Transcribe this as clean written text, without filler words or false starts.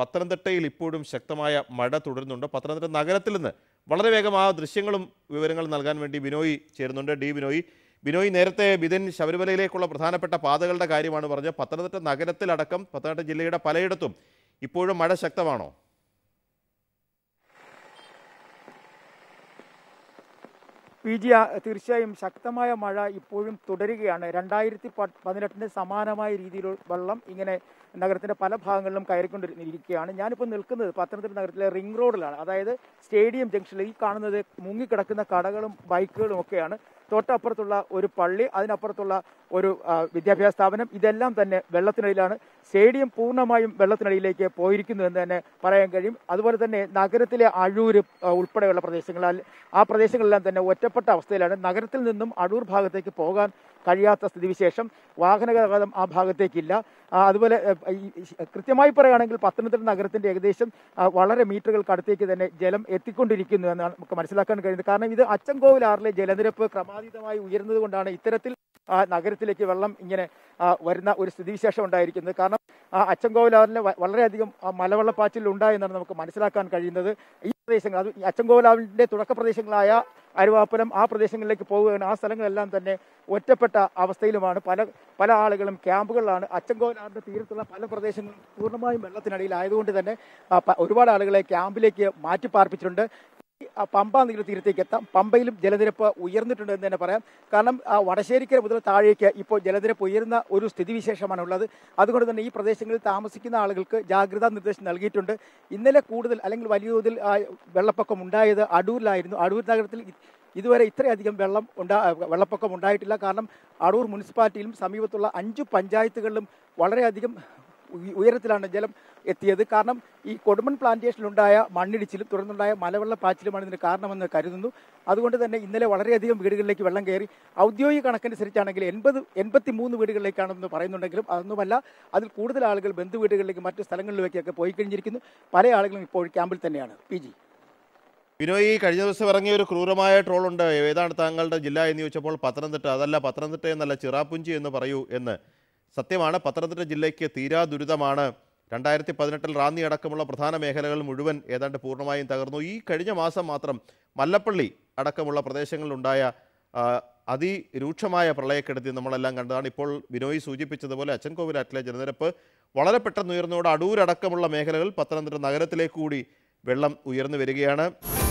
പത്തനംതിട്ടയിൽ ഇപ്പോഴും ശക്തമായ മഴ തുടരുന്നുണ്ട്. പത്തനംതിട്ട നഗരത്തിൽ നിന്ന് വളരെ വേഗം ആ ദൃശ്യങ്ങളും വിവരങ്ങളും നൽകാൻ വേണ്ടി ബിനോയ് ചേരുന്നുണ്ട്. ബിനോയ്, നേരത്തെ ബിതിൻ ശബരിമലയിലേക്കുള്ള പ്രധാനപ്പെട്ട പാതകളുടെ കാര്യമാണ് പറഞ്ഞത്. പത്തനംതിട്ട നഗരത്തിലടക്കം പത്തനംതിട്ട ജില്ലയുടെ പലയിടത്തും ഇപ്പോഴും മഴ ശക്തമാണോ? തീർച്ചയായും ശക്തമായ മഴ ഇപ്പോഴും തുടരുകയാണ്. 2018 സമാനമായ രീതിയിൽ വെള്ളം ഇങ്ങനെ നഗരത്തിന്റെ പല ഭാഗങ്ങളിലും കയറിക്കൊണ്ടിരിക്കുകയാണ്. ഞാനിപ്പോൾ നിൽക്കുന്നത് പത്തനംതിട്ട നഗരത്തിലെ റിംഗ് റോഡിലാണ്. അതായത് സ്റ്റേഡിയം ജംഗ്ഷനിൽ ഈ കാണുന്നത് മുങ്ങിക്കിടക്കുന്ന കടകളും ബൈക്കുകളും ഒക്കെയാണ്. തൊട്ടപ്പുറത്തുള്ള ഒരു പള്ളി, അതിനപ്പുറത്തുള്ള ഒരു വിദ്യാഭ്യാസ സ്ഥാപനം, ഇതെല്ലാം തന്നെ വെള്ളത്തിനടിയിലാണ്. സ്റ്റേഡിയം പൂർണ്ണമായും വെള്ളത്തിനടിയിലേക്ക് പോയിരിക്കുന്നു എന്ന് തന്നെ പറയാൻ കഴിയും. അതുപോലെ തന്നെ നഗരത്തിലെ അഴൂർ ഉൾപ്പെടെയുള്ള ആ പ്രദേശങ്ങളെല്ലാം തന്നെ ഒറ്റപ്പെട്ട അവസ്ഥയിലാണ്. നഗരത്തിൽ നിന്നും അടൂർ ഭാഗത്തേക്ക് പോകാൻ കഴിയാത്ത സ്ഥിതിവിശേഷം, വാഹന ഗതാഗതം ആ ഭാഗത്തേക്കില്ല. അതുപോലെ കൃത്യമായി പറയുകയാണെങ്കിൽ പത്തനംതിട്ട നഗരത്തിന്റെ ഏകദേശം വളരെ മീറ്ററുകൾക്കടുത്തേക്ക് തന്നെ ജലം എത്തിക്കൊണ്ടിരിക്കുന്നു എന്നാണ് നമുക്ക് മനസ്സിലാക്കാൻ കഴിയുന്നത്. കാരണം ഇത് അച്ചൻകോവിൽ ആറിലെ ജലനിരപ്പ് ക്രമാതീതമായി ഉയർന്നത് കൊണ്ടാണ് ഇത്തരത്തിൽ നഗരത്തിലേക്ക് വെള്ളം ഇങ്ങനെ വരുന്ന ഒരു സ്ഥിതിവിശേഷം ഉണ്ടായിരിക്കുന്നത്. കാരണം അച്ചൻകോവിൽ ആറിലെ വളരെയധികം മലവെള്ളപ്പാച്ചിൽ ഉണ്ടായെന്നാണ് നമുക്ക് മനസ്സിലാക്കാൻ കഴിയുന്നത്. ഈ പ്രദേശങ്ങൾ, അത് അച്ചൻകോവിലാവിന്റെ തുടക്ക പ്രദേശങ്ങളായ അരുവാപ്പുരം, ആ പ്രദേശങ്ങളിലേക്ക് പോവുകയാണ്. ആ സ്ഥലങ്ങളെല്ലാം തന്നെ ഒറ്റപ്പെട്ട അവസ്ഥയിലുമാണ്. പല ആളുകളും ക്യാമ്പുകളിലാണ്. അച്ചൻകോവിലാറിന്റെ തീരത്തുള്ള പല പ്രദേശങ്ങളും പൂർണ്ണമായും വെള്ളത്തിനടിയിലായതുകൊണ്ട് തന്നെ ഒരുപാട് ആളുകളെ ക്യാമ്പിലേക്ക് മാറ്റിപ്പാർപ്പിച്ചിട്ടുണ്ട്. പമ്പ നദീയുടെ തീരത്തേക്ക് എത്താം. പമ്പയിലും ജലനിരപ്പ് ഉയർന്നിട്ടുണ്ട് എന്ന് തന്നെ പറയാം. കാരണം വടശ്ശേരിക്കര മുതൽ താഴേക്ക് ഇപ്പോൾ ജലനിരപ്പ് ഉയരുന്ന ഒരു സ്ഥിതിവിശേഷമാണ് ഉള്ളത്. അതുകൊണ്ട് തന്നെ ഈ പ്രദേശങ്ങളിൽ താമസിക്കുന്ന ആളുകൾക്ക് ജാഗ്രതാ നിർദ്ദേശം നൽകിയിട്ടുണ്ട്. ഇന്നലെ കൂടുതൽ അല്ലെങ്കിൽ വലിയ തോതിൽ വെള്ളപ്പൊക്കം ഉണ്ടായത് അടൂരിലായിരുന്നു. അടൂർ നഗരത്തിൽ ഇതുവരെ ഇത്രയധികം വെള്ളപ്പൊക്കം ഉണ്ടായിട്ടില്ല. കാരണം അടൂർ മുനിസിപ്പാലിറ്റിയിലും സമീപത്തുള്ള 5 പഞ്ചായത്തുകളിലും വളരെയധികം ഉയരത്തിലാണ് ജലം എത്തിയത്. കാരണം ഈ കൊടുമൺ പ്ലാന്റേഷനിലുണ്ടായ മണ്ണിടിച്ചിലും തുടർന്നുണ്ടായ മലവെള്ളപ്പാച്ചിലുമാണ് ഇതിന് കാരണമെന്ന് കരുതുന്നു. അതുകൊണ്ട് തന്നെ ഇന്നലെ വളരെയധികം വീടുകളിലേക്ക് വെള്ളം കയറി. ഔദ്യോഗിക കണക്കനുസരിച്ചാണെങ്കിൽ 83 വീടുകളിലേക്കാണെന്ന് പറയുന്നുണ്ടെങ്കിലും അതൊന്നുമല്ല, അതിൽ കൂടുതൽ ആളുകൾ ബന്ധുവീടുകളിലേക്ക് മറ്റു സ്ഥലങ്ങളിലേക്കൊക്കെ പോയി കഴിഞ്ഞിരിക്കുന്നു. പല ആളുകളും ഇപ്പോൾ ക്യാമ്പിൽ തന്നെയാണ്. ബിനോയ്, കഴിഞ്ഞ ദിവസം ഇറങ്ങിയ ഒരു ക്രൂരമായ ട്രോളുണ്ട്. ഏതാണ് താങ്കളുടെ ജില്ല എന്ന് ചോദിച്ചപ്പോൾ പത്തനംതിട്ട, അതല്ല പത്തനംതിട്ട എന്നല്ല ചിറാപ്പുഞ്ചി എന്ന് പറയൂ എന്ന്. സത്യമാണ്, പത്തനംതിട്ട ജില്ലയ്ക്ക് തീരാ ദുരിതമാണ്. 2018 റാന്നി അടക്കമുള്ള പ്രധാന മേഖലകൾ മുഴുവൻ ഏതാണ്ട് പൂർണ്ണമായും തകർന്നു. ഈ കഴിഞ്ഞ മാസം മാത്രം മല്ലപ്പള്ളി അടക്കമുള്ള പ്രദേശങ്ങളിലുണ്ടായ അതിരൂക്ഷമായ പ്രളയക്കെടുതി നമ്മളെല്ലാം കണ്ടതാണ്. ഇപ്പോൾ ബിനോയ് സൂചിപ്പിച്ചതുപോലെ അച്ചൻകോവിലാറ്റിലെ ജലനിരപ്പ് വളരെ പെട്ടെന്ന് ഉയർന്നതോടെ അടൂരടക്കമുള്ള മേഖലകൾ പത്തനംതിട്ട നഗരത്തിലേക്ക് കൂടി വെള്ളം ഉയർന്നു വരികയാണ്.